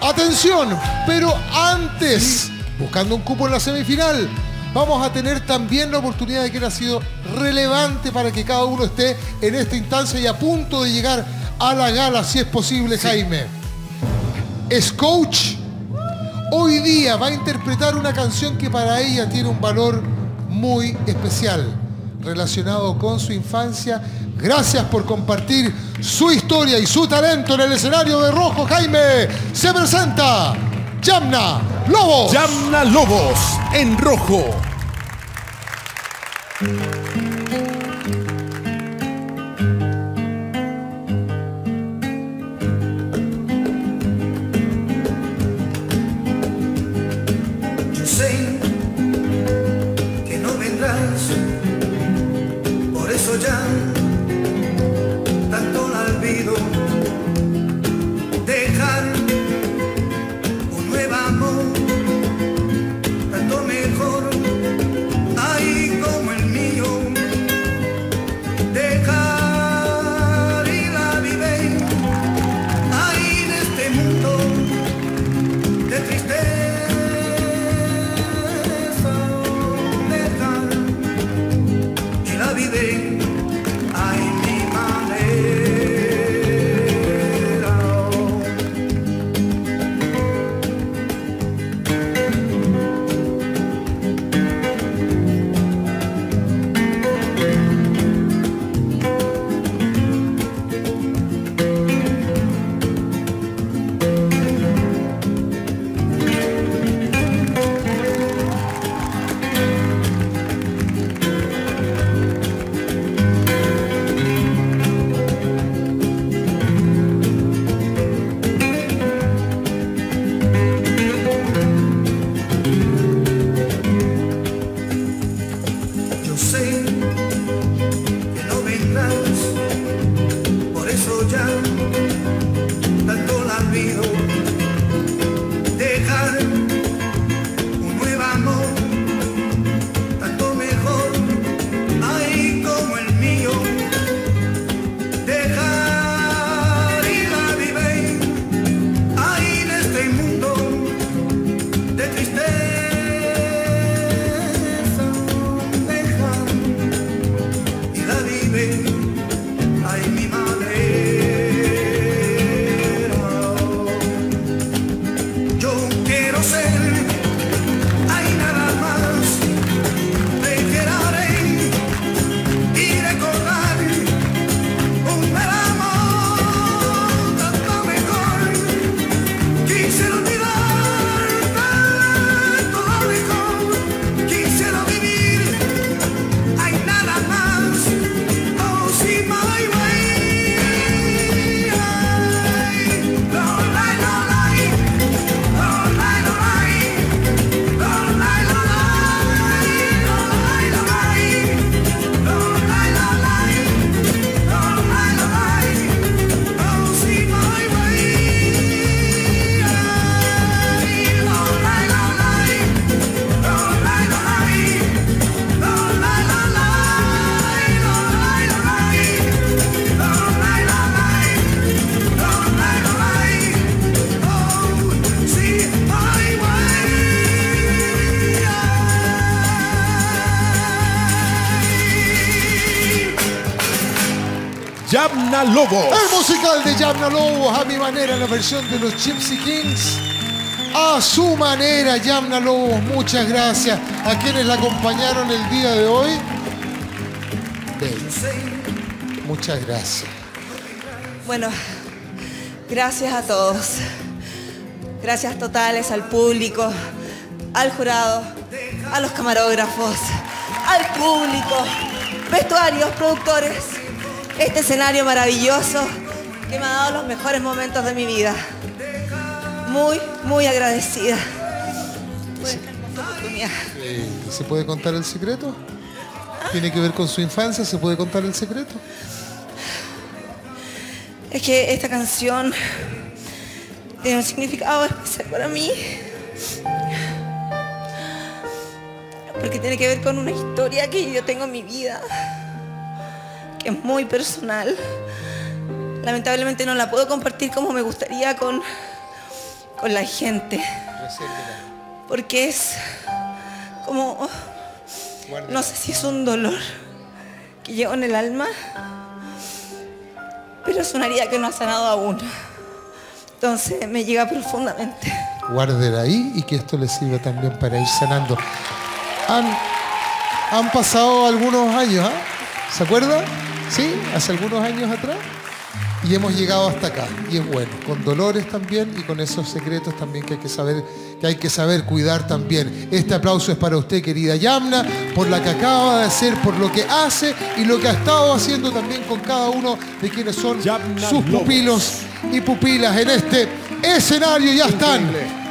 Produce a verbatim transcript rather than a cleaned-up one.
Atención, pero antes, buscando un cupo en la semifinal, vamos a tener también la oportunidad de que ha sido relevante para que cada uno esté en esta instancia y a punto de llegar a la gala, si es posible, sí. Jaime. Scoach hoy día va a interpretar una canción que para ella tiene un valor muy especial, relacionado con su infancia. Gracias por compartir su historia y su talento en el escenario de rojo, Jaime. Se presenta Yamna Lobos. Yamna Lobos en rojo. Yo sé que no vendrás, por eso ya tanto la olvido. Dejar un nuevo amor, tanto mejor, ahí como el mío. Dejar y la vive, ahí en este mundo de tristeza. Dejar y la vive, ay, mi manera. Yo sé que no vendrás, por eso ya tanto la olvido. Dejar un nuevo amor, tanto mejor, ahí como el mío. Dejar y la vive, ahí en este mundo de tristeza. Dejar y la vive, ay, mi madre. Yo quiero ser, ay, nada más. Te quedaré y recordar un bel amor, tanto mejor. Quisiera olvidar tanto lo mejor. Quisiera vivir, ay, nada más. Oh, sí, my way. Ay, lo, la, lo, la, lo, la, lo, la, lo, la, lo, la, lo, la, lo, la, lo, la, lo, la, lo, la, lo, la. Oh, sí, my way. Ay, lo, la, lo, la, lo, la, lo, la, lo, la, lo, la, lo, la, lo, la, lo, la, lo, la, oh, sí, my way. Yamna Lobos. El musical de Yamna Lobos, a mi manera, en la versión de los Gypsy Kings. A su manera, Yamna Lobos, muchas gracias a quienes la acompañaron el día de hoy. Bien, muchas gracias. Bueno, gracias a todos. Gracias totales al público, al jurado, a los camarógrafos, al público, vestuarios, productores. Este escenario maravilloso que me ha dado los mejores momentos de mi vida. Muy, muy agradecida por esta hermosa oportunidad. Eh, ¿Se puede contar el secreto? ¿Tiene que ver con su infancia? ¿Se puede contar el secreto? Es que esta canción tiene un significado especial para mí. Porque tiene que ver con una historia que yo tengo en mi vida, que es muy personal. Lamentablemente no la puedo compartir como me gustaría con, con la gente. Resérvela. Porque es como, Guárdela. no sé si es un dolor que llevo en el alma, pero es una herida que no ha sanado aún. Entonces me llega profundamente. Guárdela ahí y que esto le sirva también para ir sanando. Han, han pasado algunos años, ¿ah? ¿Se acuerda? Sí, hace algunos años atrás. Y hemos llegado hasta acá. Y es bueno, con dolores también y con esos secretos también que hay que saber, que hay que saber cuidar también. Este aplauso es para usted, querida Yamna, por la que acaba de hacer, por lo que hace y lo que ha estado haciendo también con cada uno de quienes son Yamna sus Lobos. pupilos y pupilas en este escenario. Ya están